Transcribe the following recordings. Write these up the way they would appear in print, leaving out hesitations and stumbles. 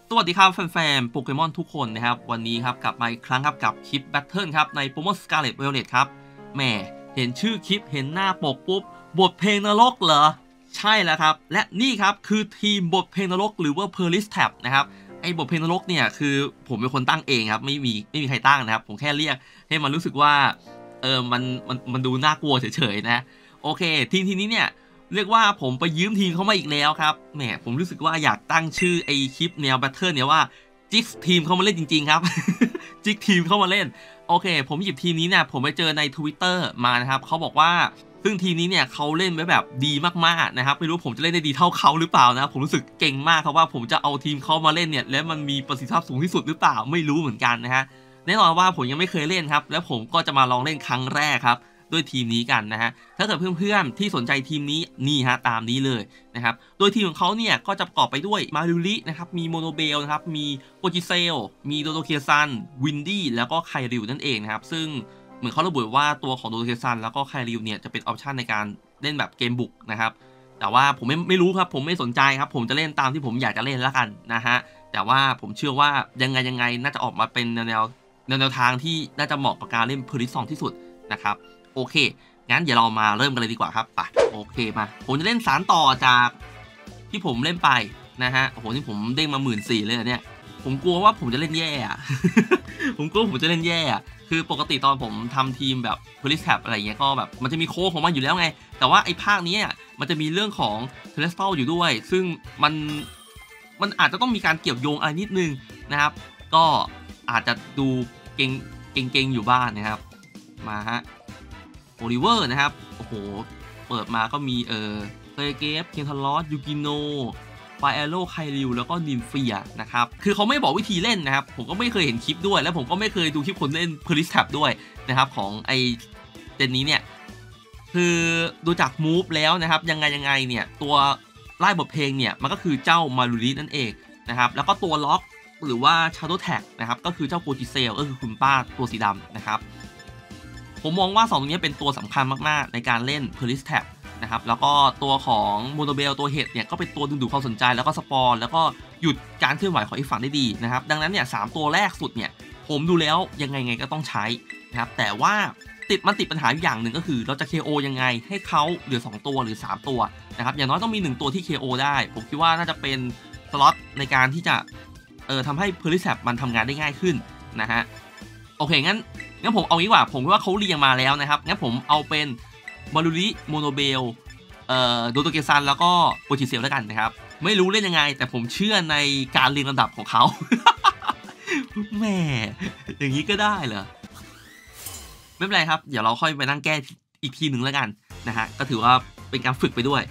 สวัสดีครับแฟนๆโปเกมอนทุกคนนะครับวันนี้ครับกลับมาอีกครั้งครับกับคลิปแบทเทิลครับในโปเกมอนสกาเลตไวโอเลตครับแหมเห็นชื่อคลิปเห็นหน้าปกปุ๊บบทเพลงนรกเหรอใช่แล้วครับและนี่ครับคือทีมบทเพลงนรกหรือว่า Perlis Tab นะครับไอ้บทเพลงนรกเนี่ยคือผมเป็นคนตั้งเองครับไม่มีใครตั้งนะครับผมแค่เรียกให้มันรู้สึกว่ามันดูน่ากลัวเฉยๆนะโอเคทีนี้เนี่ยเรียกว่าผมไปยืมทีมเขามาอีกแล้วครับแหมผมรู้สึกว่าอยากตั้งชื่อไอคลิปแนวแบทเทิลเนี่ยว่าจิกทีมเข้ามาเล่นจริงๆครับจิกทีมเข้ามาเล่นโอเคผมหยิบทีมนี้เนี่ยผมไปเจอใน Twitter มานะครับเขาบอกว่าซึ่งทีมนี้เนี่ยเขาเล่นไว้แบบดีมากๆนะครับไม่รู้ผมจะเล่นได้ดีเท่าเขาหรือเปล่านะผมรู้สึกเก่งมากครับว่าผมจะเอาทีมเขามาเล่นเนี่ยแล้วมันมีประสิทธิภาพสูงที่สุดหรือเปล่าไม่รู้เหมือนกันนะฮะแน่นอนว่าผมยังไม่เคยเล่นครับแล้วผมก็จะมาลองเล่นครั้งแรกครับด้วยทีมนี้กันนะฮะถ้าเกิดเพื่อนๆที่สนใจทีมนี้นี่ฮะตามนี้เลยนะครับโดยทีมของเขาเนี่ยก็จะประกอบไปด้วยมาริลินะครับมีโมโนเบลนะครับมีโปจิเซลมีโดโดเคซันวินดี้แล้วก็ไคริวนั่นเองนะครับซึ่งเหมือนเขาระบุว่าตัวของโดโดเคซันแล้วก็ไคริวเนี่ยจะเป็นออปชันในการเล่นแบบเกมบุกนะครับแต่ว่าผมไม่รู้ครับผมไม่สนใจครับผมจะเล่นตามที่ผมอยากจะเล่นแล้วกันนะฮะแต่ว่าผมเชื่อว่ายังไงน่าจะออกมาเป็นแนวทางที่น่าจะเหมาะกับการเล่นเพอริซองที่สุดนะครับโอเคงั้นเดี๋ยวเรามาเริ่มกันเลยดีกว่าครับไปโอเคมาผมจะเล่นสารต่อจากที่ผมเล่นไปนะฮะโอ้โหนี่ผมเด้งมา14,000เลยเนี่ยผมกลัวว่าผมจะเล่นแย่ ผมกลัวผมจะเล่นแย่คือปกติตอนผมทำทีมแบบ Police Tab อะไรเงี้ยก็แบบมันจะมีโค้ดของมันอยู่แล้วไงแต่ว่าไอ้ภาคนี้มันจะมีเรื่องของ Terrestrial อยู่ด้วยซึ่งมันอาจจะต้องมีการเกี่ยวโยงอะไรนิดนึงนะครับก็อาจจะดูเก่งอยู่บ้างนะครับมาฮะโอลิเวอร์นะครับโอ้โหเปิดมาก็มีเซเกฟเคนทารอสยูกิโนไฟแอโร่ไคริวแล้วก็นิมเฟียนะครับคือเขาไม่บอกวิธีเล่นนะครับผมก็ไม่เคยเห็นคลิปด้วยแล้วผมก็ไม่เคยดูคลิปคนเล่น Police Tab ด้วยนะครับของไอเจนนี้เนี่ยคือดูจากมูฟแล้วนะครับยังไงเนี่ยตัวไล่บทเพลงเนี่ยมันก็คือเจ้ามารูรินั่นเองนะครับแล้วก็ตัวล็อกหรือว่า Shadow Tag นะครับก็คือเจ้าโปจิเซลก็คือคุณป้าตัวสีดำนะครับผมมองว่า2ตัวนี้เป็นตัวสำคัญมากๆในการเล่น Police Tab นะครับแล้วก็ตัวของโมโนเบลตัวเห็ดเนี่ยก็เป็นตัวดึงดูดความสนใจแล้วก็สปอนแล้วก็หยุดการเคลื่อนไหวของอีกฝั่งได้ดีนะครับดังนั้นเนี่ย3ตัวแรกสุดเนี่ยผมดูแล้วยังไงก็ต้องใช้นะครับแต่ว่ามันติดปัญหาอย่างหนึ่งก็คือเราจะ KO ยังไงให้เขาเหลือ2ตัวหรือ3ตัวนะครับอย่างน้อยต้องมี1ตัวที่ KO ได้ผมคิดว่าน่าจะเป็นสล็อตในการที่จะทำให้ Police Tab มันทำงานได้ง่ายขึ้นนะฮะโอเคงั้นผมเอางี้ว่าผมว่าเขาเรียงมาแล้วนะครับงั้นผมเอาเป็นมารูริโมโนเบลโดโตเกซันแล้วก็โปจิเซลแล้วกันนะครับไม่รู้เล่นยังไงแต่ผมเชื่อในการเรียงลำดับของเขา แหมอย่างนี้ก็ได้เหรอไม่เป็นไรครับเดี๋ยวเราค่อยไปนั่งแก้อีกทีหนึ่งแล้วกันนะฮะก็ถือว่าเป็นการฝึกไปด้วย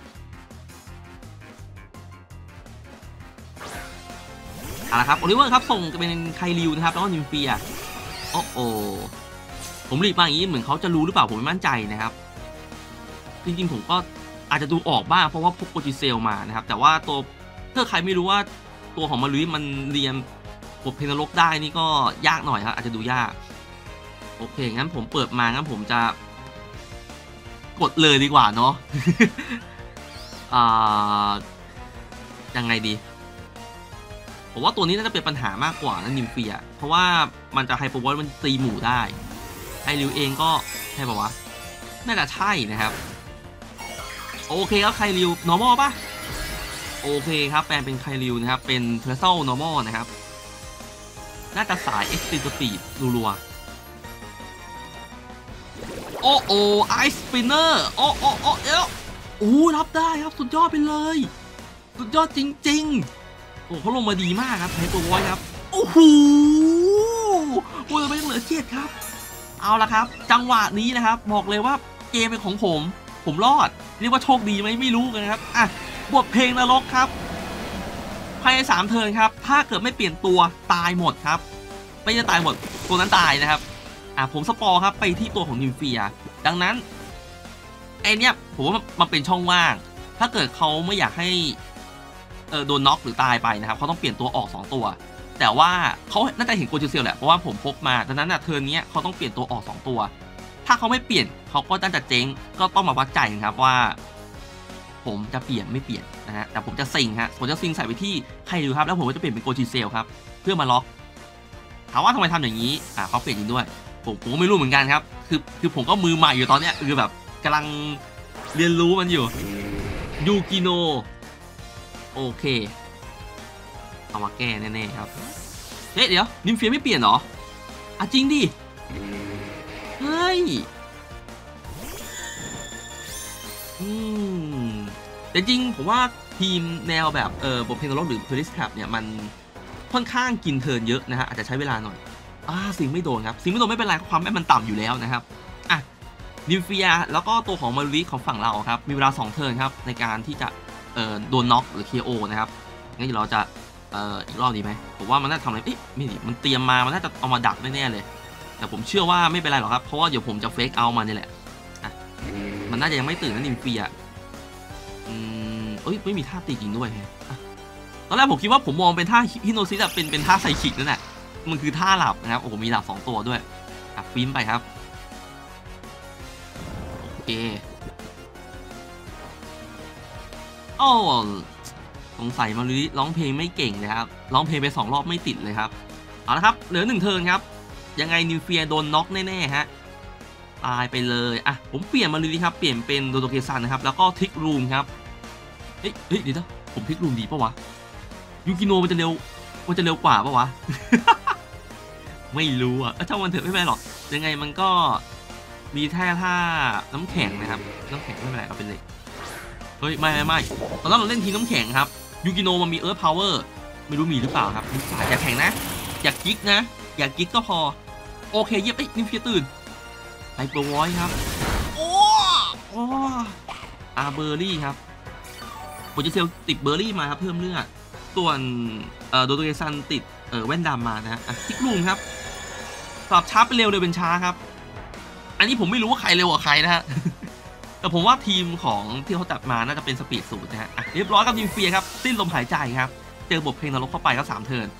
เอาละครับโอลิเวอร์ครับส่งเป็นไคริวนะครับแล้วก็นิมเฟียโอ้โหผมรีบมาอย่างนี้เหมือนเขาจะรู้หรือเปล่าผมไม่มั่นใจนะครับจริงๆผมก็อาจจะดูออกบ้างเพราะว่าพกโปจิเซลมานะครับแต่ว่าตัวถ้าใครไม่รู้ว่าตัวของมารุยมันเรียนบทเพลงนรกได้นี่ก็ยากหน่อยครับอาจจะดูยากโอเคงั้นผมเปิดมางั้นผมจะกดเลยดีกว่าเนาะ ยังไงดีผมว่าตัวนี้น่าจะเป็นปัญหามากกว่านะนิมเฟียเพราะว่ามันจะไฮเปอร์วอลมันตีหมู่ได้ไอริวเองก็ใช่ป่าวะน่าจะใช่นะครับโอเคครับไคริว normal ป่ะโอเคครับแปลงเป็นไคริวนะครับเป็นเทอร์เซล normal นะครับน่าจะสาย extreme speed รัวๆโอ้ไอสปินเนอร์โอ้รับได้ครับสุดยอดไปเลยสุดยอดจริงๆโอ้เขาลงมาดีมากครับไฮเปอร์วอลครับโอ้โหไม่เหลือ7ครับเอาละครับจังหวะนี้นะครับบอกเลยว่าเกมเป็นของผมรอดเรียกว่าโชคดีไหมไม่รู้กันครับอ่ะบทเพลงนรกครับภายใน3 เทิร์นครับถ้าเกิดไม่เปลี่ยนตัวตายหมดครับไม่จะตายหมดตัวนั้นตายนะครับผมสปอร์ครับไปที่ตัวของนิมเฟียดังนั้นไอเนี้ยผมว่ามันเป็นช่องว่างถ้าเกิดเขาไม่อยากให้โดนน็อกหรือตายไปนะครับเขาต้องเปลี่ยนตัวออก2ตัวแต่ว่าเขาน่าจะเห็นโกจิเซลแหละเพราะว่าผมพกมาดังนั้นเทิร์นนี้เขาต้องเปลี่ยนตัวออก2ตัวถ้าเขาไม่เปลี่ยนเขาก็น่าจะเจ๊งก็ต้องมาวัดใจครับว่าผมจะเปลี่ยนไม่เปลี่ยนนะฮะแต่ผมจะซิงฮะผมจะซิงใส่ไปที่ใครดูครับแล้วผมก็จะเปลี่ยนเป็นโกจิเซลครับเพื่อมาล็อกถามว่าทำไมทำอย่างนี้เขาเปลี่ยนจริงด้วยผมก็ไม่รู้เหมือนกันครับคือผมก็มือใหม่อยู่ตอนเนี้ยคือแบบกำลังเรียนรู้มันอยู่ยูกิโนโอเคเอามาแก้แน่ๆครับเฮ้ยเดี๋ยวนิมเฟียไม่เปลี่ยนเหรอจริงดิเฮ้ยแต่จริงผมว่าทีมแนวแบบบทเพลงนรกหรือเพลิสแท็บเนี่ยมันค่อนข้างกินเทิร์นเยอะนะฮะอาจจะใช้เวลาหน่อยสิงไม่โดนครับสิงไม่โดนไม่เป็นไรความแม่นมันต่ำอยู่แล้วนะครับนิมเฟียแล้วก็ตัวของมารุริของฝั่งเราครับมีเวลา2เทิร์นครับในการที่จะโดนน็อกหรือ KO นะครับงั้นเดี๋ยวเราจะอีกรอบดีไหมผมว่ามันน่าจะทำอะไรไม่ดีมันเตรียมมามันน่าจะเอามาดักแน่ๆเลยแต่ผมเชื่อว่าไม่เป็นไรหรอกครับเพราะว่าเดี๋ยวผมจะเฟกเอามานี่แหละมันน่าจะยังไม่ตื่นนะนิมเฟียไม่มีท่าตีจริงด้วยตอนแรกผมคิดว่าผมมองเป็นท่าฮิโนซิสเป็นท่าไซคิกนั่นแหละมันคือท่าหลับนะครับโอ้โหมีหลับ2ตัวด้วยฟิล์มไปครับโอเคสงสัยมาลุยร้องเพลงไม่เก่งเลยครับร้องเพลงไป2รอบไม่ติดเลยครับเอาละครับเหลือ1เทิร์นครับยังไงนิวเฟียโดนน็อกแน่ๆฮะตายไปเลยผมเปลี่ยนมาลุยครับเปลี่ยนเป็นโดโตเกซันนะครับแล้วก็ทิกรูมครับเฮ้ยเดี๋ยวผมทิกรูมดีปะวะยูกิโนมันจะเร็วกว่าปะวะ ไม่รู้ถ้ามันเถอะไม่เป็นไรหรอกยังไงมันก็มีท่าน้ำแข็งนะครับน้ำแข็งไม่เป็นไรเอาเป็นเลยเฮ้ยไม่ตอนนั้นเราเล่นทีมน้ำแข็งครับยูกิโนมันมีเอิร์ธพาวเวอร์ไม่รู้มีหรือเปล่าครับอย่าแข็งนะอยากกิ๊กนะอยากกิ๊กก็พอโอเคเย็บนิมเฟียตื่นไฮเปอร์วอยครับโอ้เบอร์รี่ครับโปรเจเซลติดเบอร์รี่มาครับเพิ่มเลือดส่วนโดโตเกซันติดแว่นดำมานะฮะทิกลูมครับสลับช้าไปเร็วเลยเป็นช้าครับอันนี้ผมไม่รู้ว่าใครเร็วกว่าใครนะฮะ แต่ผมว่าทีมของที่เขาจัดมาน่าจะเป็นสปีดสูตรนะฮะเรียบร้อยกับนิมเฟียครับสิ้นลมหายใจครับเจอบทเพลงนรกเข้าไปก็3เทิร์น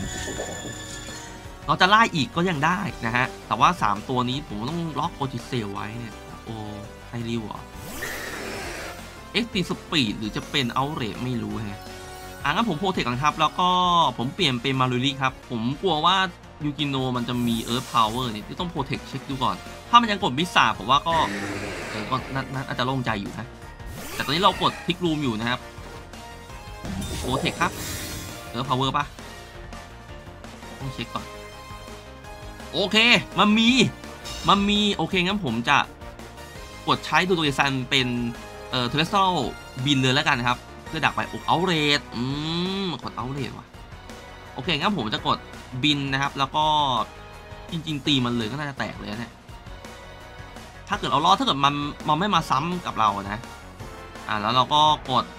เราจะไล่อีกก็ยังได้นะฮะแต่ว่า3ตัวนี้ผมต้องล็อกโคจิเซลไว้เนี่ยไฮริวเอ็กซ์ตีสปีดหรือจะเป็นเอาเรทไม่รู้ฮะงั้นผมโปรเทคก่อนครับแล้วก็ผมเปลี่ยนเป็นมารุริครับผมกลัวว่ายูกิโนมันจะมีเอิร์ธพาวเวอร์เนี่ยที่ต้องโปรเทคเช็คดูก่อนถ้ามันยังกดมิสซาผมว่าก็น่าจะโล่งใจอยู่นะแต่ตอนนี้เรากดทิกรูมอยู่นะครับโปรเทคครับเอิร์ธพาวเวอร์ป่ะต้องเช็คก่อนโอเคมันมีโอเคงั้นผมจะกดใช้ดูตัวซันเป็นเทเลสโตรบินเลยแล้วกันนะครับเพื่อดักไปเอาเรทกดเอาเรทว่ะโอเคงั้นผมจะกดบินนะครับแล้วก็จริงๆตีมันเลยก็น่าจะแตกเลยนะถ้าเกิดเรารอดถ้าเกิดมันไม่มาซ้ำกับเรานะแล้วเราก็กด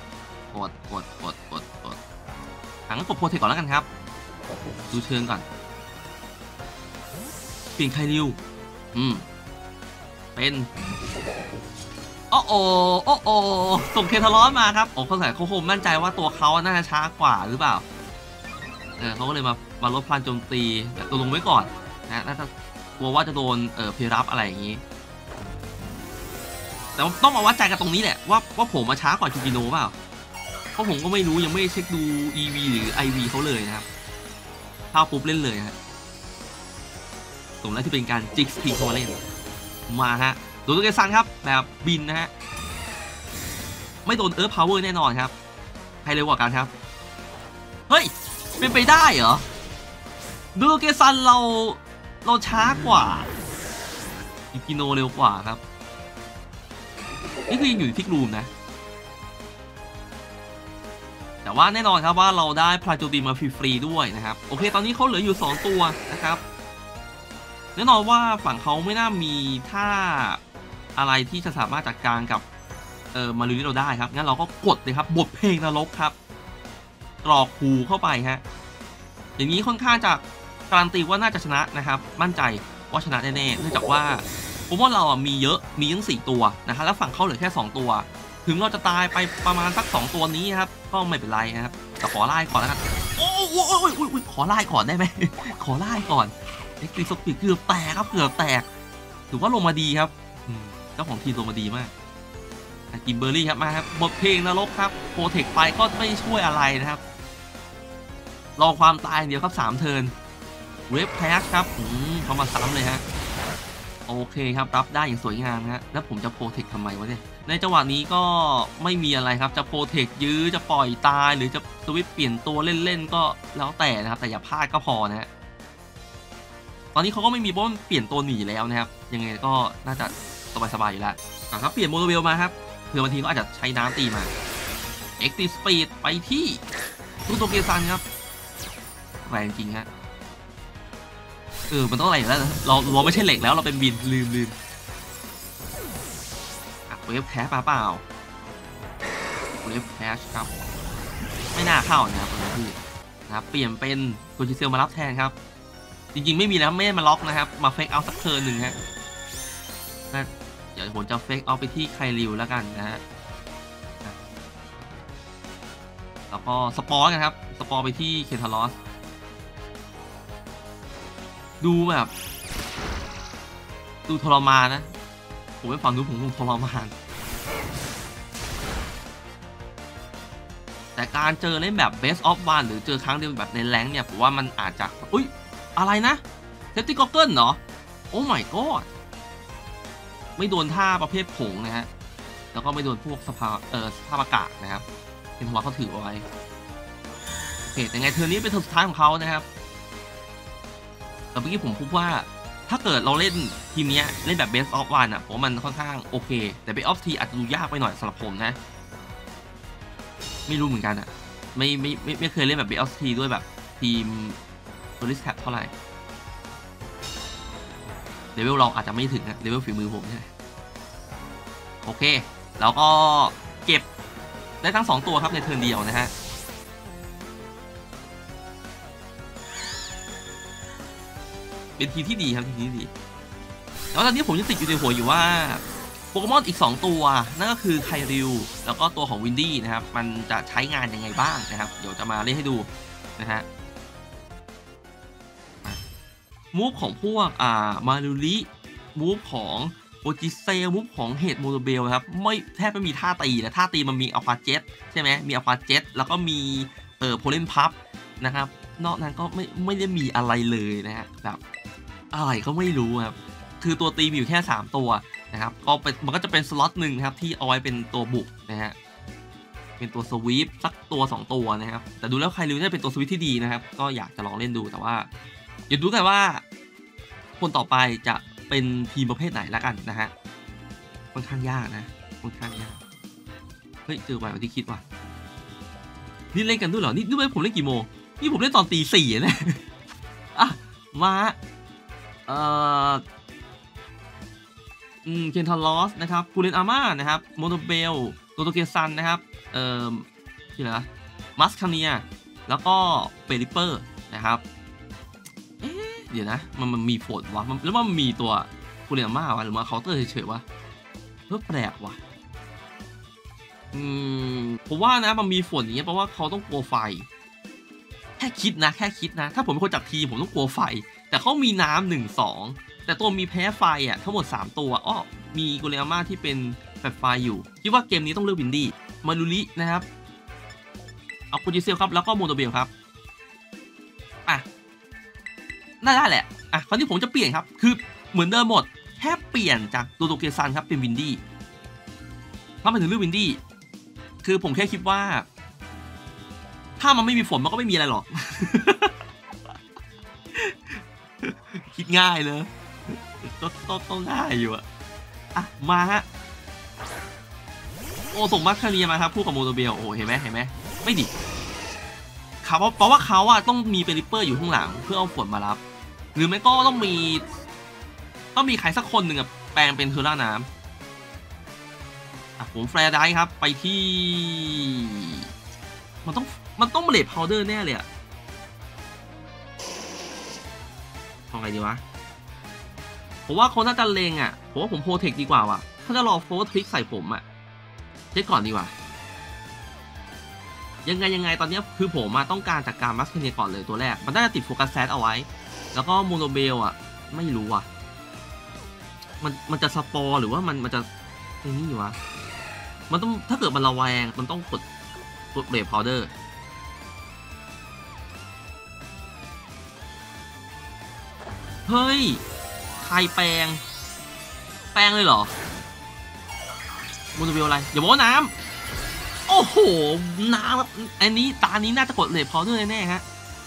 งั้นกดโปรเทคก่อนแล้วกันครับดูเชิงก่อนเปลี่ยนไคริวเป็นโอ้ส่งเคทารอนมาครับเขาใส่เขาคงมั่นใจว่าตัวเขาน่าจะช้ากว่าหรือเปล่าเขาก็เลยมาลดพลังโจมตีแบบตัวลงไว้ก่อนนะน่าจะกลัวว่าจะโดนเพรับอะไรอย่างนี้แต่ต้องมาวัดใจกันตรงนี้แหละว่าผมมาช้ากว่าจูกิโนเปล่าเพราะผมก็ไม่รู้ยังไม่เช็คดู EV หรือ IV เขาเลยนะครับเข้าปุ๊บเล่นเลยฮะสมแล้วที่เป็นการจิกสตีเขามาเล่นมาฮะโดนตัวเกซันครับแบบบินนะฮะไม่โดนเอิร์ธพาวเวอร์แน่นอนครับใครเร็วกว่ากันครับเฮ้ยเป็นไปได้เหรอดูเกซันเราช้ากว่ายูกิโนเร็วกว่าครับนี่คือยังอยู่ที่ทิกรูมนะแต่ว่าแน่นอนครับว่าเราได้พลาโจตีมาฟรีๆด้วยนะครับโอเคตอนนี้เขาเหลืออยู่2ตัวนะครับแน่นอนว่าฝั่งเขาไม่น่ามีท่าอะไรที่จะสามารถจัดการกับมารุริเราได้ครับงั้นเราก็กดเลยครับบทเพลงนรกครับกรอกหูเข้าไปฮะอย่างนี้ค่อนข้างจะการันตีว่าน่าจะชนะนะครับมั่นใจว่าชนะแน่ๆเนื่องจากว่าผมว่าเรามีเยอะมีทั้ง4ตัวนะครับแล้วฝั่งเขาเหลือแค่2ตัวถึงเราจะตายไปประมาณสัก2ตัวนี้ครับก็ไม่เป็นไรนะครับแต่ขอไล่ก่อนแล้วกันโอ้ยขอไล่ก่อนได้ไหม ขอไล่ก่อนเอ็กซ์ตรีสปีดเกือบแตกครับเกือบแตกถือว่าลงมาดีครับเจ้าของทีมลงมาดีมากกิมเบอร์รี่ครับมาครับบทเพลงนรกครับโปรเทคไปก็ไม่ช่วยอะไรนะครับรอความตายเดียวครับ3 เทิร์นเวฟแพสครับเขามาซ้ำเลยฮะโอเคครับรับได้อย่างสวยงามฮะแล้วผมจะโปรเทคทำไมวะเนี่ยในจังหวะนี้ก็ไม่มีอะไรครับจะโปรเทคยื้อจะปล่อยตายหรือจะสวิปเปลี่ยนตัวเล่นๆก็แล้วแต่นะครับแต่อย่าพลาดก็พอนะฮะตอนนี้เขาก็ไม่มีเพราะเปลี่ยนตัวหนีแล้วนะครับยังไงก็น่าจะสบายๆอยู่แล้วครับเปลี่ยนโมโนเวลมาครับเผื่อบางทีก็อาจจะใช้น้ำตีมาเอ็กซ์ตีสปีดไปที่ตู้โตเกียวซันครับแรงจริงฮะมันต้องอะไรแล้วเราไม่ใช่เหล็กแล้วเราเป็นบินลืมเวฟแคสมาเปล่าเวฟแคสครับไม่น่าเข้านะครับพี่นะครับเปลี่ยนเป็นโกจิเซลมารับแทนครับจริงๆไม่มีแล้วไม่ได้มาล็อกนะครับมาเฟกเอาสักเทิร์นหนึ่งฮะเดี๋ยวผมจะเฟกเอาไปที่ไคริวแล้วกันนะฮะแล้วก็สปอร์กันครับสปอร์ไปที่เคทาลอสดูแบบดูทรมานนะผมไม่ฟังดูผมคงทรมานแต่การเจอเล่นแบบ best of one หรือเจอครั้งเดียวแบบในแรงเนี่ยผมว่ามันอาจจะอุ๊ยอะไรนะเซฟตี้ก็อกเกิลเหรอโอ้ my god ไม่โดนท่าประเภทผงนะฮะแล้วก็ไม่โดนพวกสภาพอากาศนะครับเป็นหัวเขาถือเอาไว้โอเคแต่ไงเทอร์นี้เป็นเทอร์สุดท้ายของเขานะครับแต่เมื่อกี้ผมพูดว่าถ้าเกิดเราเล่นทีมนี้เล่นแบบ best of one ผมว่ามันค่อนข้างโอเคแต่ best of three อาจจะดูยากไปหน่อยสำหรับผมนะไม่รู้เหมือนกันไม่เคยเล่นแบบ best of three ด้วยแบบทีม tourist tab เท่าไหร่เลเวลเราอาจจะไม่ถึงนะเลเวลฝีมือผมใช่โอเคแล้วก็เก็บได้ทั้ง2ตัวครับในเทิร์นเดียวนะฮะเป็นทีที่ดีครับทีที่ดีแล้วตอนนี้ผมยังติดอยู่ในหัวอยู่ว่าโปเกมอนอีก2ตัวนั่นก็คือไคริวแล้วก็ตัวของวินดี้นะครับมันจะใช้งานยังไงบ้างนะครับเดี๋ยวจะมาเล่นให้ดูนะฮะมูฟของพวกมารูริมูฟของโอจิเซลมูฟของเฮดโมโนเบลครับไม่แทบไม่มีท่าตีนะท่าตีมันมีอัลฟาเจ็ตใช่ไหมมีอัลฟาเจ็ตแล้วก็มีโพเลนพับนะครับนอกนั้นก็ไม่ได้มีอะไรเลยนะฮะแบบอะไรก็ไม่รู้ครับคือตัวตีมีอยู่แค่3ตัวนะครับก็เป็นมันก็จะเป็นสล็อตหนึ่งนะครับที่เอาไว้เป็นตัวบุกนะฮะเป็นตัวสวีปสักตัว2ตัวนะครับแต่ดูแล้วใครรู้จะเป็นตัวสวีปที่ดีนะครับก็อยากจะลองเล่นดูแต่ว่าอย่าดูกันว่าคนต่อไปจะเป็นทีมประเภทไหนแล้วกันนะฮะค่อนข้างยากนะค่อนข้างยากเฮ้ยเจอไวกว่าที่คิดว่ะนี่เล่นกันด้วยเหรอนี่ผมเล่นกี่โมงนี่ผมเล่นตอนตี 4นะมาเคนทาลอสนะครับกูเรนอาม่านะครับโมโนเบลโตโตเกียซันนะครับที่ไหนนะมัสคาเนียแล้วก็เปริเปอร์นะครับเดี๋ยวนะมันมีโฟดวะแล้วมันมีตัวกูเรนอาม่าวะหรือว่าเคาน์เตอร์เฉยๆวะแปลกวะผมว่านะมันมีฝนอย่างเงี้ยเพราะว่าเขาต้องกลัวไฟแค่คิดนะถ้าผมเป็นคนจัดทีผมต้องกลัวไฟแต่เขามีน้ำ1-2แต่ตัวมีแพ้ไฟทั้งหมด3ตัวมีกูเรนอาม่าที่เป็นแบบไฟอยู่คิดว่าเกมนี้ต้องเลือกวินดี้มารูรินะครับเอาโคจิเซลครับแล้วก็โมโนเบลครับได้แหละคราวนี้ผมจะเปลี่ยนครับคือเหมือนเดิมหมดแค่เปลี่ยนจากโตโตเกียซันครับเป็นวินดี้ถ้ามาถึงเรื่องวินดี้คือผมแค่คิดว่าถ้ามันไม่มีฝนมันก็ไม่มีอะไรหรอก คิดง่ายเลยต้องง่ายอยู่มาฮะโอ้ส่งมัคคาเนียมาครับคู่กับโมโนเบลโอ้เห็นไหมไม่ดิเขาเพราะว่าเขาต้องมีเปริเปอร์อยู่ข้างหลังเพื่อเอาฝนมารับหรือไม่ก็ต้องมีใครสักคนหนึ่งแปลงเป็นเทอร่าน้ำผมแฟร์ได้ครับไปที่มันต้องเบลดพาวเดอร์แน่เลยทำไงดีวะผมว่าเขาน่าจะเลงผมว่าผมโปรเทคดีกว่าว่ะถ้าจะรอโฟร์ทริกใส่ผมเช็คก่อนดีกว่ายังไงตอนนี้คือผมต้องการจัดการมัสเคเนียก่อนเลยตัวแรกมันน่าจะติดโฟกัสแซดเอาไว้แล้วก็โมโนเบลไม่รู้ว่ะมันจะสปอร์หรือว่ามันจะนี่อยู่วะมันต้องถ้าเกิดมันระแวงมันต้องกดเบรดพาวเดอร์เฮ้ยใครแปลงเลยเหรอมูนเวลอะไรอย่าบอกว่าน้ำโอ้โหน้ำอันนี้ตานี้น่าจะกดเบรดพาวเดอร์แน่ๆฮะ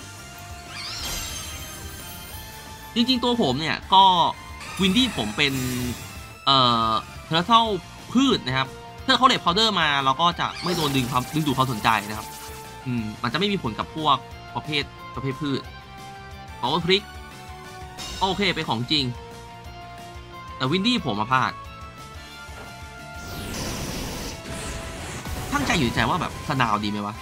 จริงๆตัวผมเนี่ยก็วินดี้ผมเป็นเทอร์เทิลพืชนะครับถ้าเขาเรดพาวเดอร์มาเราก็จะไม่โดนดึงดูความสนใจนะครับมันจะไม่มีผลกับพวกประเภทพืชพาวเวอร์พริกโอเคเป็นของจริงแต่วินดี้ผมมาพลาดตั้งใจอยู่ใจว่าแบบสนาวดีไหมวะ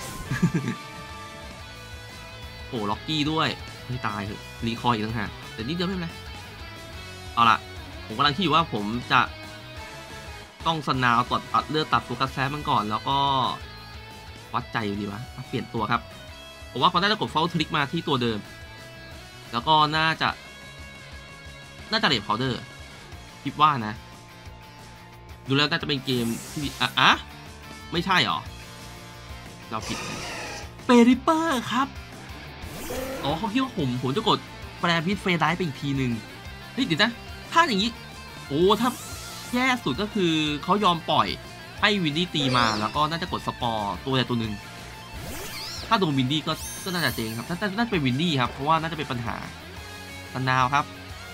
โอ้ล็อกกี้ด้วยไม่ตายเหอะรีคอยอีกต่างหากแต่นิดเดียวไม่เป็นไรเอาล่ะผมกำลังคิดอยู่ว่าผมจะต้องสนาวตัดเลือดตัดตัวกระแสมันก่อนแล้วก็วัดใจอยู่ดีวะเปลี่ยนตัวครับผมว่าเขาได้จะกดเฟลทริกมาที่ตัวเดิมแล้วก็น่าจะเรดพาวเดอร์คิดว่านะดูแล้วน่าจะเป็นเกมที่ไม่ใช่หรอเราผิดเปริเปอร์ครับอ๋อเขาคิดว่าผมจะกดแปรพิษเฟรไดไปอีกทีหนึ่งเฮ้ยเดี๋ยวนะถ้าอย่างนี้โอ้ถ้าแย่สุดก็คือเขายอมปล่อยให้วินดี้ตีมาแล้วก็น่าจะกดสปอร์ตัวใดตัวหนึ่งถ้าโดนวินดี้ก็น่าจะเจ๊งครับน่าจะเป็นวินดี้ครับเพราะว่าน่าจะเป็นปัญหาตะนาวครับ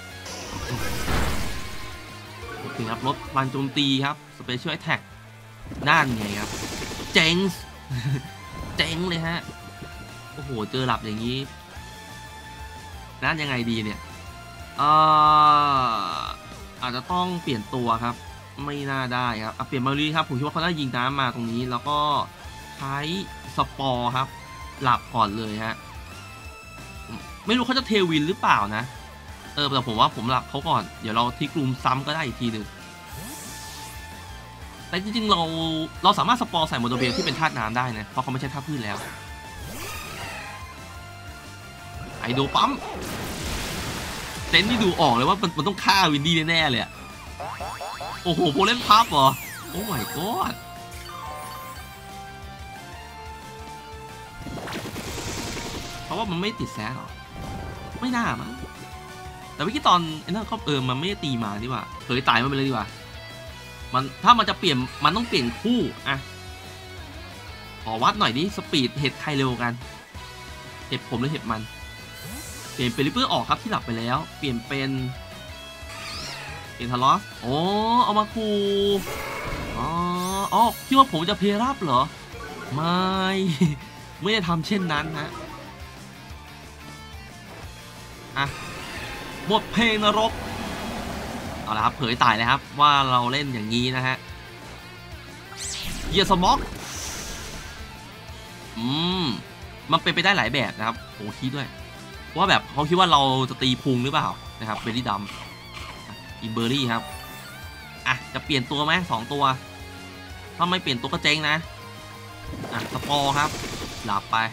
โอเคครับลดพลังโจมตีครับสเปเชียลแอทแทกนั่นไงครับเจ๊ง เจ๊งเลยฮะโอ้โหเจอหลับอย่างนี้นั่นยังไงดีเนี่ยอาจจะต้องเปลี่ยนตัวครับไม่น่าได้ครับเปลี่ยนมาลีครับผมคิดว่าเขาได้ยิงน้ำมาตรงนี้แล้วก็ใช้สปอร์ครับหลับก่อนเลยฮะไม่รู้เขาจะเทวินหรือเปล่านะแต่ผมว่าผมหลับเขาก่อนเดี๋ยวเราที่กลุ่มซ้ำก็ได้อีกทีหนึ่งแต่จริงๆเราสามารถสปอร์ใส่โมโนเบลที่เป็นธาตุน้ำได้นะเพราะเขาไม่ใช่ธาตุพืชแล้วไอโดปั๊มเต็นที่ดูออกเลยว่ามันต้องฆ่าวินดี้แน่ๆเลยโอ้โหโพเล่นพับเหรอโอ้ my god เพราะว่ามันไม่ติดแซหรอไม่น่ามั้งแต่เมื่อกี้ตอนไอ้นั่นเขามันไม่ได้ตีมาดีกว่าเผยตายมันไปเลยดีกว่าถ้ามันจะเปลี่ยนมันต้องเปลี่ยนคู่ขอวัดหน่อยดิสปีดเห็ดใครเร็วกันเห็ดผมหรือเห็ดมันเปลี่ยนเป็นริปเปอร์ออกครับที่หลับไปแล้วเปลี่ยนเป็นทารอสโอ้เอามาคูคิดว่าผมจะเพย์รับเหรอไม่ได้ทำเช่นนั้นฮะหมดเพลงนรกเอาละครับเผยตายเลยครับว่าเราเล่นอย่างนี้นะฮะเยียสม็อกมันเป็นไปได้หลายแบบนะครับโอ้คิดด้วยว่าแบบเขาคิดว่าเราจะตีพุงหรือเปล่านะครับเบอร์รี่ดำอีเบอร์รี่ครับจะเปลี่ยนตัวไหม2 ตัวถ้าไม่เปลี่ยนตัวก็เจ๊งนะสปอร์ครับหลับไป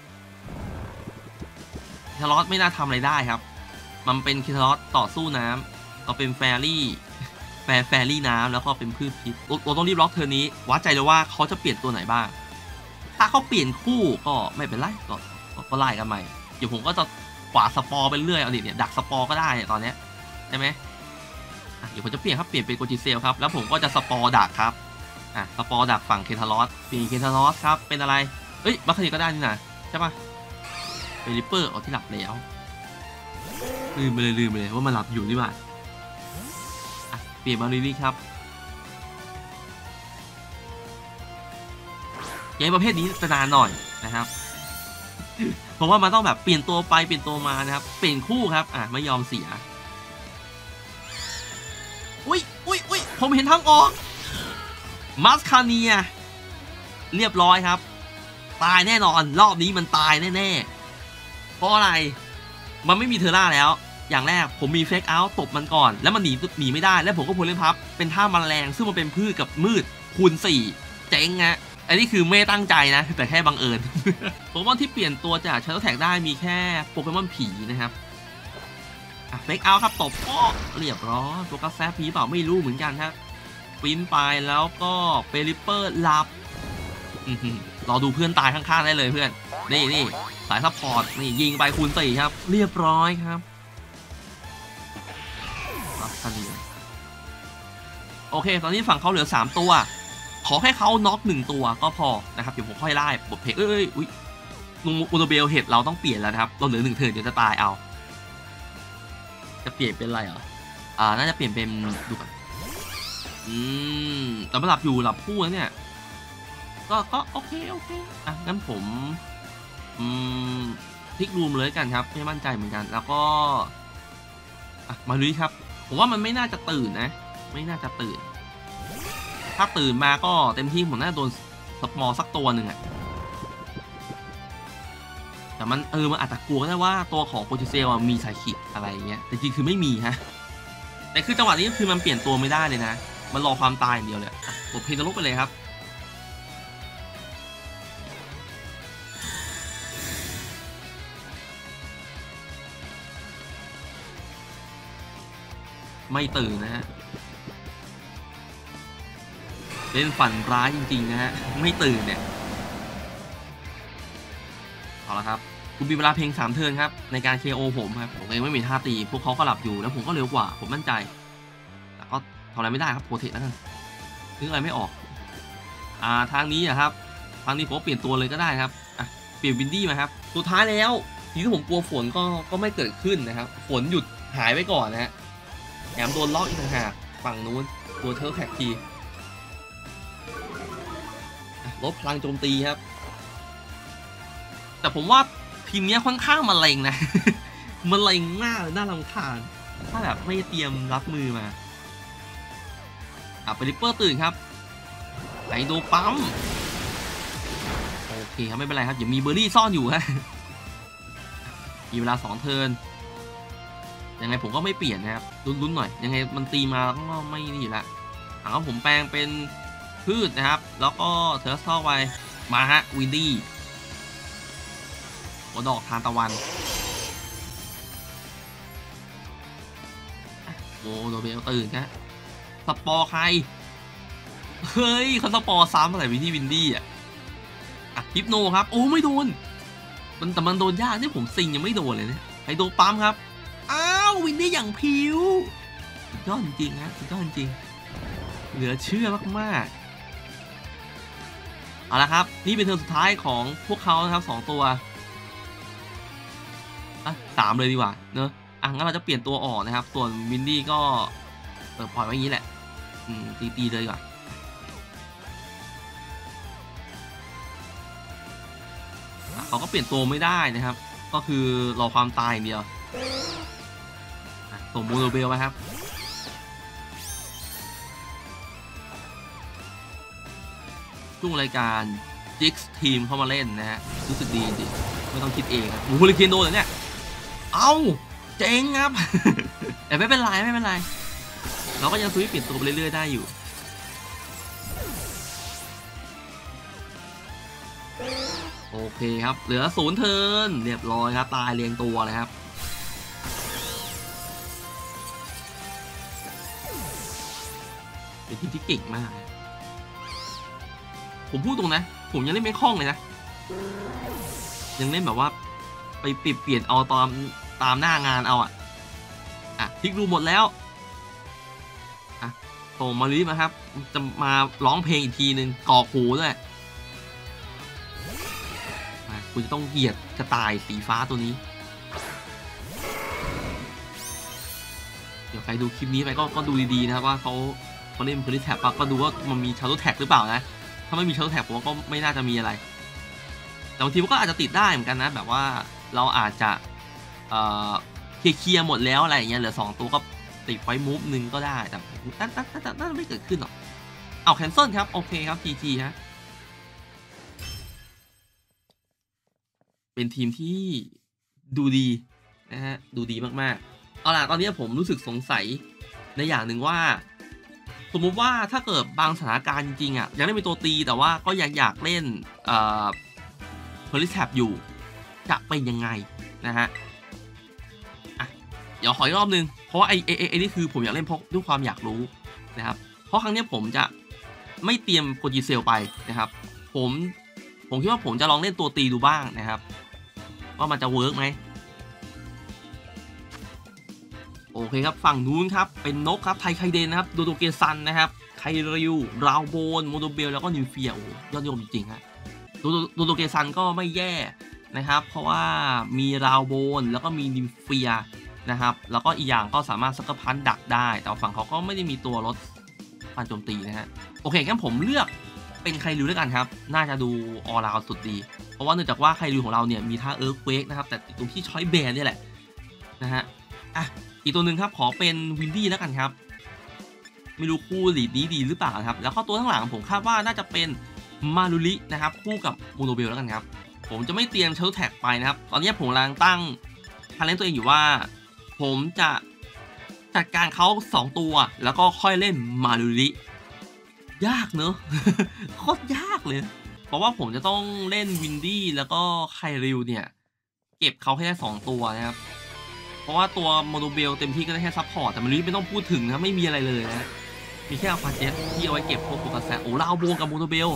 คาร์ลอสไม่น่าทำอะไรได้ครับมันเป็นคาร์ลอสต่อสู้น้ำเราเป็นแฟรี่น้ำแล้วก็เป็นพืชพิษเราต้องรีบล็อกเทอร์นี้วัดใจเลยว่าเขาจะเปลี่ยนตัวไหนบ้างถ้าเขาเปลี่ยนคู่ก็ไม่เป็นไรก็ไล่กันใหม่เดี๋ยวผมก็จะกวาดสปอร์ไปเรื่อยเอาดิเนี่ยดักสปอร์ก็ได้ตอนนี้ใช่ไหมเดี๋ยวผมจะเปลี่ยนเป็นโกจิเซลครับแล้วผมก็จะสปอร์ดักครับสปอร์ดักฝั่งเคทารอสปีเคทารอสครับเป็นอะไรบัคคานีก็ได้นี่นะใช่ปะเป็นริปเปอร์ที่หลับแล้วลืมไปเลยว่ามันหลับอยู่นี่หว่าเปลี่ยนมาลิลี่ครับเกมประเภทนี้จะนานหน่อยนะครับเพราะว่ามันต้องแบบเปลี่ยนตัวไปเปลี่ยนตัวมานะครับเปลี่ยนคู่ครับไม่ยอมเสียอุ้ยผมเห็นทางออกมัสคาเนียเรียบร้อยครับตายแน่นอนรอบนี้มันตายแน่ๆเพราะอะไรมันไม่มีเทอร่าแล้วอย่างแรกผมมีเฟกเอาท์ตบมันก่อนแล้วมันหนีไม่ได้แล้วผมก็พลเล่นพับเป็นท่ามันแรงซึ่งมันเป็นพืชกับมืดคูณ4เจ๊งฮะอันนี้คือไม่ตั้งใจนะแต่แค่บังเอิญ ผมว่าที่เปลี่ยนตัวจากชาร์ลแท็กได้มีแค่โปเกมอนผีนะครับเฟกเอาท์ครับตบก็เรียบร้อยตัวกาแฟผีเปล่าไม่รู้เหมือนกันครับฟินไปแล้วก็เปริปเปอร์หลับรอดูเพื่อนตายข้างๆได้เลยเพื่อนนี่สายซัพพอร์ตนี่ยิงไปคูณ4ครับเรียบร้อยครับโอเคตอนนี้ฝั่งเขาเหลือ3ตัวขอให้เขาน็อก1ตัวก็พอนะครับเดี๋ยวผมค่อยไล่บทเพลงอุ้ยอุโนเบลเห็ดเราต้องเปลี่ยนแล้วนะครับเราเหลือ1 เทิร์นเดี๋ยวจะตายเอาจะเปลี่ยนเป็นอะไรเหรอน่าจะเปลี่ยนเป็นดูก่อนแต่ไม่หลับอยู่หลับคู่แล้วเนี่ยก็โอเคงั้นผมพลิกรูมเลยกันครับไม่มั่นใจเหมือนกันแล้วก็มาลุยครับผมว่ามันไม่น่าจะตื่นนะไม่น่าจะตื่นถ้าตื่นมาก็เต็มที่ผมน่าจะโดนสปอร์สักตัวหนึ่งแต่มันมันอาจจะกลัวก็ได้ว่าตัวของโปรตุเกสมีสายขีดอะไรเงี้ยแต่จริงคือไม่มีฮะแต่คือจังหวะนี้คือมันเปลี่ยนตัวไม่ได้เลยนะมันรอความตายอย่างเดียวเลยกดเพลงนรกไปเลยครับไม่ตื่นนะฮะเล่นฝันร้ายจริงๆนะฮะไม่ตื่นเนี่ยเอาละครับคุณมีเวลาเพลง3 เทิร์นครับในการ KO ผมครับผมเองไม่มีท่าตีพวกเขาก็หลับอยู่แล้วผมก็เร็วกว่าผมมั่นใจแต่ก็ทำอะไรไม่ได้ครับโปรเทคแล้วกันนึกอะไรไม่ออกทางนี้ครับทางนี้ผมเปลี่ยนตัวเลยก็ได้ครับเปลี่ยนวินดี้มาครับสุดท้ายแล้วทีที่ผมกลัวฝนก็ไม่เกิดขึ้นนะครับฝนหยุดหายไปก่อนนะฮะแถมโดนล็อกอีกต่างหากฝั่งนู้นตัวเทอร์แท็กทีลดพลังโจมตีครับแต่ผมว่าทีมนี้ค่อนข้างมะเร็งนะ มะเร็งมากเลยน่ารำคาญถ้าแบบไม่เตรียมรับมือมาไปริปเปอร์ตื่นครับไอโดปั๊มโอเคครับไม่เป็นไรครับอย่ามีเบอร์รี่ซ่อนอยู่ฮะมีเวลา2 เทิร์นยังไงผมก็ไม่เปลี่ยนนะครับลุ้นๆหน่อยยังไงมันตีมาก็ไม่นี่อยู่แล้วผมแปลงเป็นพืชนะครับแล้วก็เทอร์สเข้าไปมาฮะวินดี้หัวดอกทานตะวันโอ้โดเบลตื่นนะสปอร์ใครเฮ้ยเขาสปอร์ซ้ำอะไรวิธีวินดี้ฮิปโนครับโอ้ไม่โดนแต่มันโดนยากที่ผมซิงยังไม่โดนเลยเนี่ยไฮโดปั๊มครับอ้าววินดี้อย่างผิวสุดยอดจริงๆนะสุดยอดจริงเหลือเชื่อมากๆเอาละครับนี่เป็นเทิร์นสุดท้ายของพวกเขานะครับ2 ตัว3เลยดีกว่าเนอะงั้นเราจะเปลี่ยนตัวออกนะครับส่วนวินดี้ก็ปล่อยไว้อย่างนี้แหละตีเลยดีกว่าเขาก็เปลี่ยนตัวไม่ได้นะครับก็คือรอความตายอย่างเดียวส่งมูโนเบลไปครับช่วงรายการจิกส์ทีมเข้ามาเล่นนะฮะรู้สึกดีจริงไม่ต้องคิดเองครับโอ้โหเฮลิเคนโดนเลยเนี่ยเจ๋งครับ แต่ไม่เป็นไรเราก็ยังสวิตช์เปลี่ยนตัวไปเรื่อยๆได้อยู่โอเคครับเหลือ0 เทิร์นเรียบร้อยครับตายเรียงตัวเลยครับเป็นทีมที่เก่งมากผมพูดตรงนะผมยังเล่นไม่คล่องเลยนะยังเล่นแบบว่าไปเปลี่ยนเอาตามหน้างานเอาพลิกดูหมดแล้วส่งมาลีมาครับจะมาร้องเพลงอีกทีนึงกรอกหูด้วยคุณจะต้องเหยียดกระต่ายสีฟ้าตัวนี้เดี๋ยวใครดูคลิปนี้ไปก็ดูดีๆนะครับว่าเขาเล่นพลิสแท็บก็ดูว่ามันมีชาร์โตแท็กหรือเปล่านะถ้าไม่มีชาร์โตแท็กผมก็ไม่น่าจะมีอะไรแต่บางทีมันก็อาจจะติดได้เหมือนกันนะแบบว่าเราอาจจะเคลียร์หมดแล้วอะไรอย่างเงี้ยเหลือ2 ตัวก็ติดไว้มูฟหนึ่งก็ได้แต่น่าจะไม่เกิดขึ้นหรอกเอาแคนเซิลครับโอเคครับ GG ฮะเป็นทีมที่ดูดีนะฮะดูดีมากๆเอาล่ะตอนนี้ผมรู้สึกสงสัยในอย่างหนึ่งว่าสมมุติว่าถ้าเกิดบางสถานการณ์จริงๆยังไม่เป็นตัวตีแต่ว่าก็ยังอยากเล่นเพลิสแท็บอยู่จะเป็นยังไงนะฮะเดี๋ยวขออีกรอบนึงเพราะว่าไอ้นี่คือผมอยากเล่นเพราะด้วยความอยากรู้นะครับพราะครั้งนี้ผมจะไม่เตรียมโปรจีเซลไปนะครับผมคิดว่าผมจะลองเล่นตัวตีดูบ้างนะครับว่ามันจะเวิร์กไหมโอเคครับฝั่งนู้นครับเป็นนกครับไทไคเดนนะครับโดโดเกซันนะครับไคริวราวโบนโมโดเบลแล้วก็นิวเฟียโอ้ยอดนิยมจริงๆฮะโดโดเกซันก็ไม่แย่นะครับเพราะว่ามีราวโบนแล้วก็มีนิวเฟียนะครับแล้วก็อีกอย่างก็สามารถซักเกอร์พันดักได้แต่ฝั่งเขาก็ไม่ได้มีตัวลดการโจมตีนะฮะโอเคงั้นผมเลือกเป็นไคริวด้วยกันครับน่าจะดูออราวสุดดีเพราะว่าเนื่องจากว่าไคริวของเราเนี่ยมีท่าเอิร์ธเควกนะครับแต่ตรงที่ช้อยแบนนี่แหละนะฮะอ่ะอีกตัวหนึ่งครับขอเป็นวินดี้แล้วกันครับไม่รู้คู่ลีดนี้ดีหรือเปล่าครับแล้วก็ตัวข้างหลังผมคาดว่าน่าจะเป็นมารุรินะครับคู่กับโมโนเบลแล้วกันครับผมจะไม่เตรียมเชลแท็กไปนะครับตอนนี้ผมกำลังตั้งทาเลนต์ตัวเองอยู่ว่าผมจะจัดการเขา2ตัวแล้วก็ค่อยเล่นมารุริยากเนอะ โคตรยากเลยเพราะว่าผมจะต้องเล่นวินดี้แล้วก็ไคริวเนี่ยเก็บเขาให้ได้2ตัวนะครับเพราะว่าตัวโมโนเบลเต็มที่ก็ได้แค่ซัพพอร์ตแต่มารุริไม่ต้องพูดถึงนะไม่มีอะไรเลยนะมีแค่อัลฟาเจ็ตที่เอาไว้เก็บพวกโปรกาแซโอ้ลาวโบกับโมโนเบล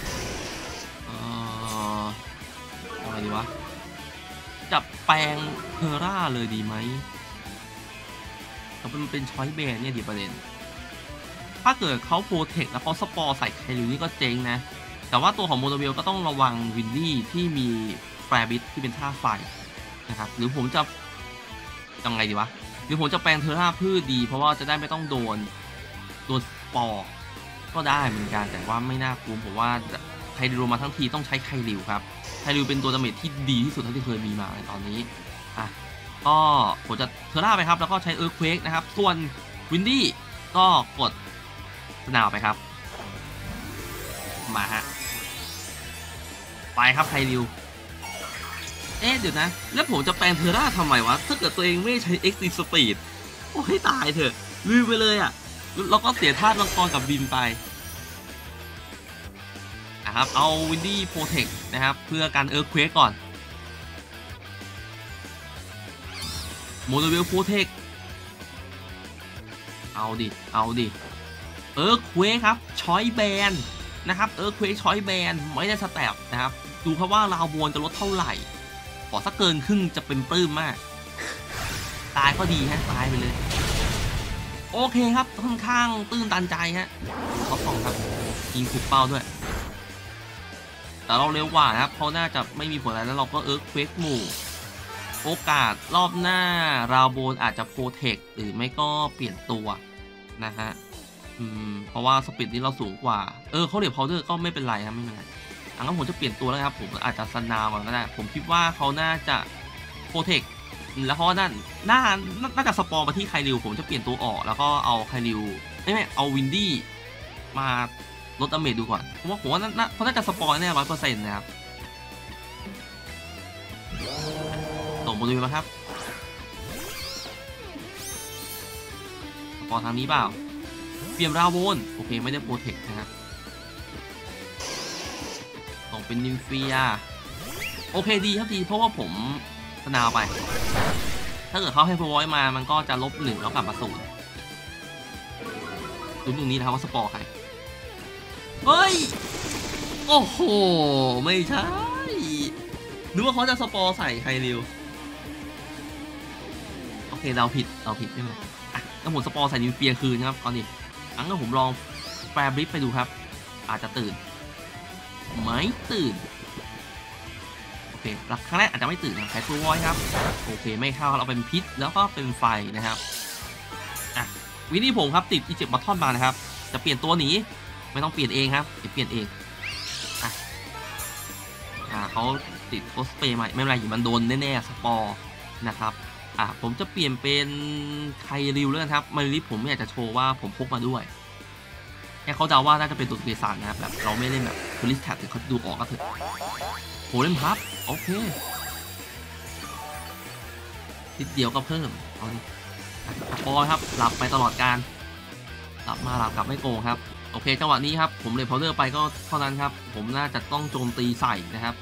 อะไรดีวะจับแปลงเทอร่าเลยดีไหมแต่มันเป็นช้อยแบนเนี่ยดีประเด็นถ้าเกิดเขาโปรเทคแล้วเขาสปอร์ใส่ไคริวนี่ก็เจ๊งนะแต่ว่าตัวของโมโนเบลก็ต้องระวังวินดี้ที่มีแฟร์บิทที่เป็นท่าไฟนะครับหรือผมจะยังไงดีวะหรือผมจะแปลงเทอร่าพืชดีเพราะว่าจะได้ไม่ต้องโดนสปอร์ก็ได้เหมือนกันแต่ว่าไม่น่าคุ้มผมว่าไคริวมาทั้งทีต้องใช้ไคริวครับไคริวเป็นตัวดาเมจที่ดีที่สุดเท่าที่เคยมีมาในตอนนี้อ่ะก็ผมจะเทอร่าไปครับแล้วก็ใช้เอิร์ธเควกนะครับส่วนวินดี้ก็กดสนาวไปครับมาฮะไปครับไคริวเดี๋ยวนะแล้วผมจะแปลงเทอร่าทำไมวะถ้าเกิดตัวเองไม่ใช้ Extreme Speed โอ้ให้ตายเถอะลืมไปเลยอ่ะแล้วก็เสียธาตุมังกรกับบินไปนะครับเอาวินดี้โปรเทคนะครับเพื่อการเอิร์ธเควกก่อนโมโนเวลโปรเทคเอาดิเอิร์ธเควกครับช้อยแบนนะครับเอิร์ธเควกช้อยแบนไม่ได้สแตปนะครับดูครับว่าราวบนจะลดเท่าไหร่ขอสักเกินครึ่งจะเป็นปลื้มมากตายก็ดีฮะตายไปเลยโอเคครับค่อนข้างตื้นตันใจฮะท็อป2ครับยิงถูกเป้าด้วยแต่เราเร็วกว่านะครับเขาน่าจะไม่มีผลอะไรแล้วเราก็เอิร์ธเควกหมู่โอกาสรอบหน้าราวโบนอาจจะโปรเทคหรือไม่ก็เปลี่ยนตัวนะฮะเพราะว่าสปีดนี้เราสูงกว่าเขาเหลียบพาวเดอร์ก็ไม่เป็นไรครับไม่เป็นไรงั้นผมจะเปลี่ยนตัวแล้วครับผมอาจจะสนาวก่อนก็ได้ผมคิดว่าเขาน่าจะโปรเทคแล้วเพราะนั่นน่าจะสปอร์มาที่ไคริวผมจะเปลี่ยนตัวออกแล้วก็เอาไคริวไม่เอาวินดี้มาลดดาเมจดูก่อนเพราะว่าผมว่าเขาน่าจะสปอร์แน่100%นะครับส่งโมดูลมาครับสปอร์ทางนี้เปล่าเปลี่ยนราวโวนโอเคไม่ได้โปรเทคนะครับส่งเป็นนิวเฟียโอเคดีครับดีเพราะว่าผมสนาวไปถ้าเกิดเขาให้พอไว้มามันก็จะลบ1แล้วกลับมา0ดูตรงนี้นะครับว่าสปอร์ใครเฮ้ยโอ้โหไม่ใช่นึกว่าเขาจะสปอร์ใส่ไคริวโอเคเราผิดไม่เป็นไรแล้วผมสปอร์ใส่นิวเฟียคืนครับตอนนี้งั้นผมลองแฟร์บริฟไปดูครับอาจจะตื่นไม่ตื่นโอเคครั้งแรกอาจจะไม่ตื่นนะใช้ตัววอยครับโอเคไม่เข้าเราเป็นพิษแล้วก็เป็นไฟนะครับวินี่ผมครับติดอีเจ็บบัตทอนมานะครับจะเปลี่ยนตัวหนีไม่ต้องเปลี่ยนเองครับเปลี่ยนเองเขาติดโคสเปย์มาไม่เป็นไรอยู่มันโดนแน่ๆสปอร์นะครับผมจะเปลี่ยนเป็นไคริวเลยครับมาริผมอยากจะโชว์ว่าผมพกมาด้วยแค่เขาเดาว่าน่าจะเป็นตัวเกสารนะครับแบบเราไม่เล่นแบบโพลิสแท็บแต่เขาดูออกก็เถอะโหเล่นพับโอเคนิดเดียวก็เพิ่มเอาดิพอครับหลับไปตลอดการหลับมาหลับกลับไม่โกงครับโอเคจังหวะนี้ครับผมเลยพาวเดอร์ไปก็เท่านั้นครับผมน่าจะต้องโจมตีใส่นะครับ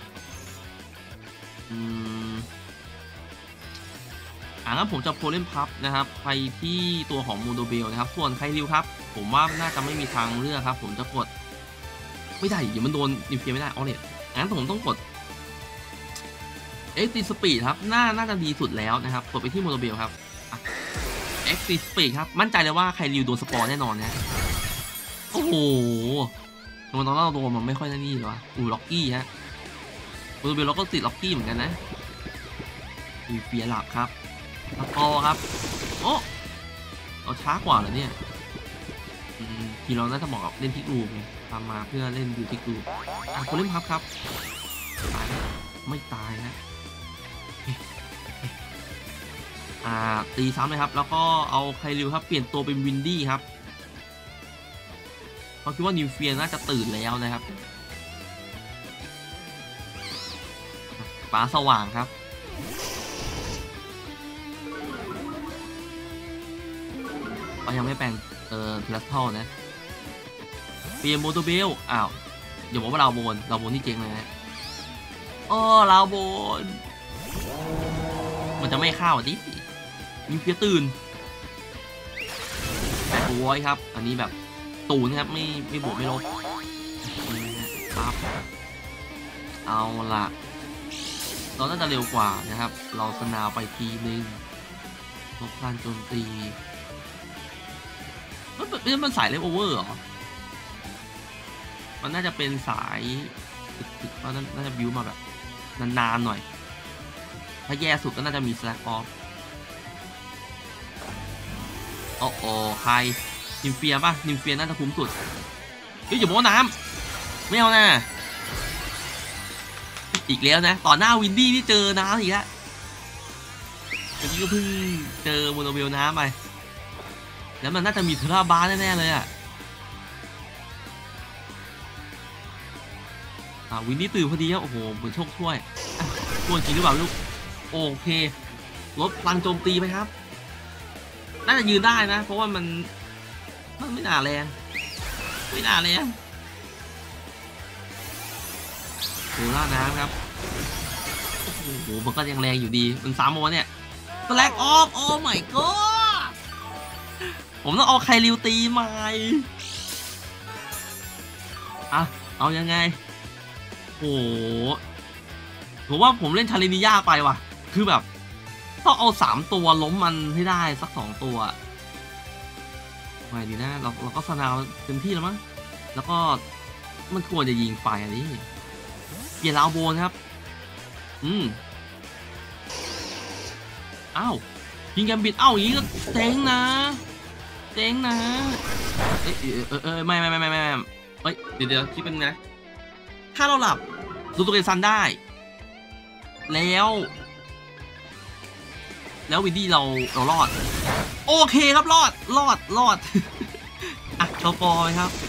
งั้นผมจะโพเล่นพับนะครับไปที่ตัวของโมโดเบลนะครับส่วนไคริวครับผมว่าน่าจะไม่มีทางเลือกครับผมจะกดไม่ได้เดี๋ยวมันโดนนิวเคลียร์ไม่ได้อ๋อเนี่ยงั้นผมต้องกดExtreme Speed ครับน่าจะดีสุดแล้วนะครับกดไปที่โมโนเบลครับExtreme Speed ครับมั่นใจเลยว่าใครริวโดนสปอร์แน่นอนนะโอ้โหตอนเราโดนมันไม่ค่อยนี่หรอล็อกกี้ฮะโมโนเบลเราก็ติดล็อกกี้เหมือนกันนะมีเฟียร์หลับครับสกอร์ครับโอ้เราช้ากว่าเหรอเนี่ยทีเราน่าจะเหมาะกับเล่นพิกรูมทำมาเพื่อเล่นดูพิกรูมคนเล่นพับครับตายไม่ตายนะตีซ้ำเลยครับแล้วก็เอาไคริวครับเปลี่ยนตัวเป็นวินดี้ครับเพราะคิดว่านิวเฟียน่าจะตื่นแล้วนะครับฟ้าสว่างครับก็ยังไม่แปลงเทเลสทอลนะเปลี่ยนโมโตเบลอ้าวอย่าบอกว่าเราโบนที่เจ๊งเลยนะเราโบนมันจะไม่เข้าดิมีเพียตื่นแต่ตัวไว้ครับอันนี้แบบตูนครับไม่บวกไม่ลบปั๊บเอาละเราน่าจะเร็วกว่านะครับเราสนาวไปทีนึงลบพลังโจมตีมันสายเลฟโอเวอร์เหรอมันน่าจะเป็นสายมันน่าจะบิวมาแบบนานๆหน่อยถ้าแย่สุดก็น่าจะมีสแลกออฟโอ้ใครนิมเฟียป่ะนิมเฟียน่าจะคุ้มสุดอย่าบอกว่าน้ำไม่เอานะอีกแล้วนะต่อหน้าวินดี้ที่เจอน้ำอีกแล้วเมื่อกี้ก็เพิ่งเจอโมโนเบลน้ำไปแล้วมันน่าจะมีเทราบาร์แน่ๆเลยวินดี้ตื่นพอดีครับโอ้โหเหมือนโชคช่วยช่วยจริงหรือเปล่าลูกโอเคลดพลังโจมตีไปครับน่าจะยืนได้นะเพราะว่ามันไม่น่าแรงโหล่าน้ำครับโอ้โหมันก็ยังแรงอยู่ดีมันซ้ำมาเนี่ยสแลกออฟโอ้ my god ผมต้องเอาไคริวตีใหม่เอายังไงโอ้ผมว่าผมเล่นชาเลนิยาไปว่ะคือแบบต้องเอา3ตัวล้มมันให้ได้สัก2ตัวไม่ดีนะเราก็สนาวเต็มที่แล้วมั้งแล้วก็มันควรจะยิงไฟอันนี้เปลี่ยนลาวโบนครับอ้าวยิงแกมบิดอย่างนี้ก็เจ๊งนะไม่เดี๋ยวคิดเป็นนะถ้าเราหลับดูตัวเกซันได้แล้ววินดี้เรารอดโอเคครับรอดโชว์กอเลยครับ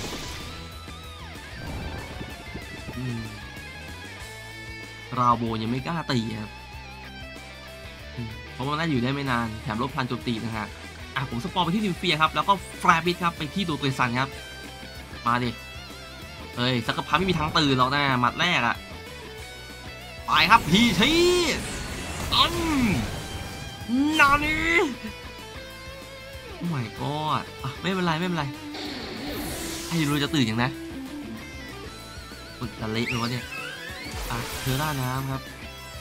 ราโบยังไม่กล้าตีครับเพราะมันน่าอยู่ได้ไม่นานแถมลบพลังโจมตีนะฮะผมสปอร์ไปที่นิวเฟียครับแล้วก็แฟร์บิทครับไปที่ดูเกซันครับมาดิสักกระพันไม่มีทางตื่นหรอกนะหมัดแรกไปครับพีทีนานี่โอ้ my god ไม่เป็นไรให้รู้จะตื่นอย่างนะมันจะเละเลยวะเนี่ยเธอล่าน้ำครับ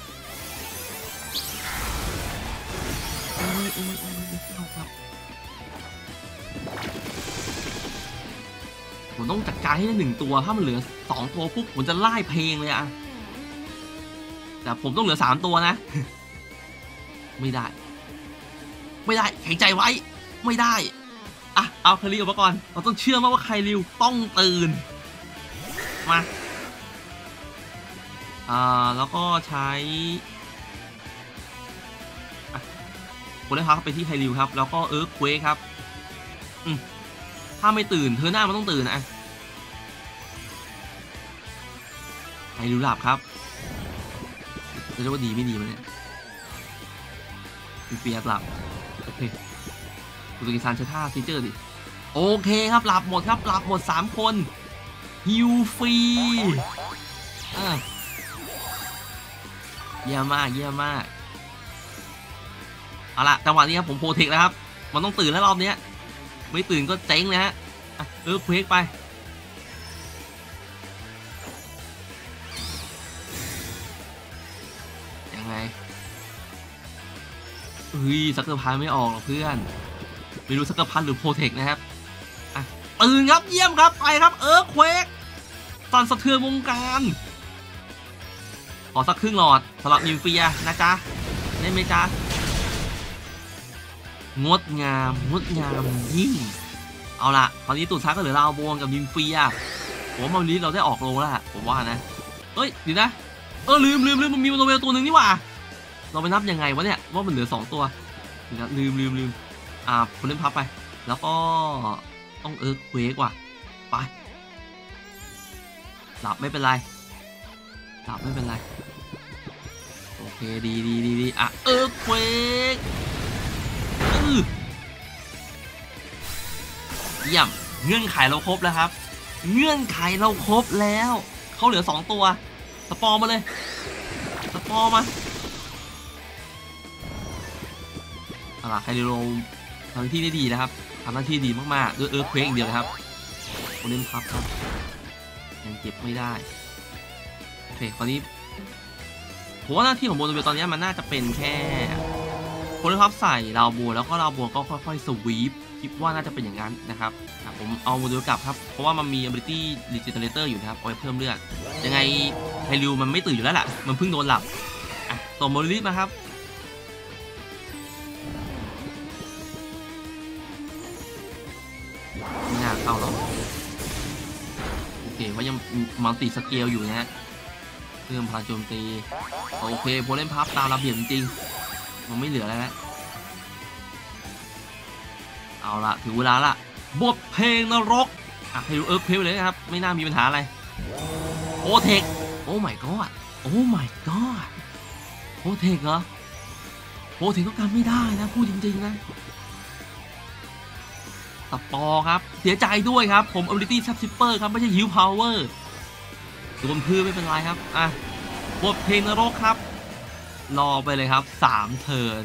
ผมต้องจัดการให้ได้1ตัวถ้ามันเหลือ2ตัวปุ๊บผมจะไล่เพลงเลยแต่ผมต้องเหลือ3ตัวนะไม่ได้แข็งใจไว้ไม่ได้เอาไคริวมาก่อนเราต้องเชื่อว่าไคริวต้องตื่นมาแล้วก็ใช้คนได้พักไปที่ไคริวครับแล้วก็เควครับถ้าไม่ตื่นเธอหน้ามันต้องตื่นนะไคริวหลับครับจะเรียกว่าดีไม่ดีมั้ยเนี่ยเปียกหลับโอเคคุณตุกิซันใช้ท่าซีเจอร์ดิโอเคครับหลับหมด3คนฮิวฟรีเยี่ยมมากเอาละจังหวะนี้ครับผมโปรเทคแล้วครับมันต้องตื่นแล้วรอบนี้ไม่ตื่นก็เจ๊งนะฮะเควกไปยังไงซักเกอร์พันไม่ออกหรอกเพื่อนไม่รู้ซักเกอร์พันหรือโปรเทคนะครับตื่นครับเยี่ยมครับไปครับเควกสั่นสะเทือนวงการขอสักครึ่งหลอดสำหรับนิวเฟียนะจ๊ะได้ไหมจ๊ะงดงามยิ่งเอาละตอนนี้ตูดซักก็เหลือราวบวงกับนิวเฟียผมว่าวันนี้เราได้ออกโลแล้วผมว่านะดีนะลืมมันมีตัวเวลตัวหนึ่งนี่หว่าเราไปนับยังไงวะเนี่ยว่ามันเหลือ2ตัวลืมคนเล่นพับไปแล้วก็ต้องเควกว่ะไปหลับไม่เป็นไรโอเคดีเควกเยี่ยมเงื่อนไขเราครบแล้วครับเขาเหลือ2ตัวสปอร์มาเลยไคลิโรทำหน้าที่ได้ดีนะครับทำหน้าที่ดีมากๆด้วยเควกอย่างเดียวนะครับคนเล่นพับครับยังเก็บไม่ได้โอเคคราวนี้ผมว่าหน้าที่ของโมโนเวลตอนนี้มันน่าจะเป็นแค่คนเล่นพับใส่ราวบัวแล้วก็ราวบัวก็ค่อยๆสวีปคิดว่าน่าจะเป็นอย่างนั้นนะครับผมเอาโมเดลกลับครับเพราะว่ามันมี ability regenerator อยู่นะครับเอาไว้เพิ่มเลือดยังไงไฮริวมันไม่ตื่นอยู่แล้วแหละมันเพิ่งโดนหลับต่อโมเดลิสมาครับไม่น่าเข้าหรอกโอเคว่ายังมัลติสเกลอยู่นะฮะเพิ่มพลังโจมตีโอเคพอเล่นพับตามระเบียบจริงๆมันไม่เหลือแล้วนะเอาละถึงเวลาละบทเพลงนรกให้ดูเพลงไปเลยนะครับไม่น่ามีปัญหาอะไรโอเทคโอ้ my god โอ้ my god โอเทคเหรอโอเทคก็การไม่ได้นะพูดจริงๆนะสปอร์ครับเสียใจด้วยครับผม ability subsipper ครับไม่ใช่ heal power โดนพื้นไม่เป็นไรครับบทเพลงนรกครับรอไปเลยครับ3 เทิร์น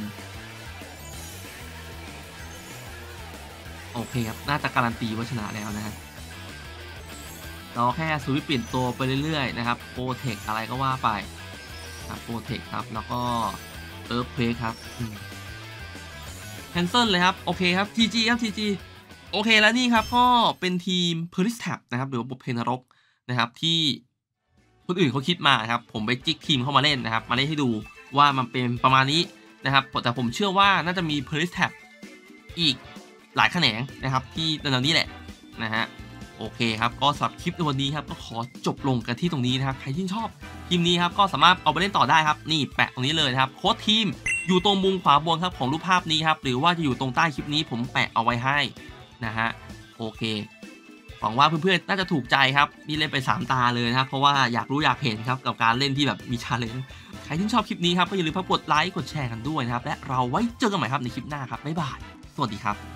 โอเคครับน่าจะการันตีว่าชนะแล้วนะฮะเราแค่สวิปเปลี่ยนตัวไปเรื่อยๆนะครับโปรเทคอะไรก็ว่าไปโปรเทคครับแล้วก็เพลย์ครับแคนเซิลเลยครับโอเคครับ TG ครับ TG โอเคแล้วนี่ครับก็เป็นทีม Peristab นะครับหรือว่าบทเพลงนรกนะครับที่คนอื่นเขาคิดมาครับผมไปจิกทีมเข้ามาเล่นนะครับมาเล่นให้ดูว่ามันเป็นประมาณนี้นะครับแต่ผมเชื่อว่าน่าจะมี Peristab อีกหลายแขนงนะครับที่แนวนี้แหละนะฮะโอเคครับก็สำหรับคลิปในวันนี้ครับก็ขอจบลงกันที่ตรงนี้นะครับใครที่ชอบคลิปนี้ครับก็สามารถเอาไปเล่นต่อได้ครับนี่แปะตรงนี้เลยนะครับโค้ดทีมอยู่ตรงมุมขวาบนครับของรูปภาพนี้ครับหรือว่าจะอยู่ตรงใต้คลิปนี้ผมแปะเอาไว้ให้นะฮะโอเคหวังว่าเพื่อนๆน่าจะถูกใจครับนี่เล่นไป3 ตาเลยนะครับเพราะว่าอยากรู้อยากเห็นครับกับการเล่นที่แบบมีชาเลนจ์ใครที่ชอบคลิปนี้ครับก็อย่าลืมกดไลค์กดแชร์กันด้วยนะครับและเราไว้เจอกันใหม่ครับในคลิปหน้าครับบ๊ายบายสวัสดีครับ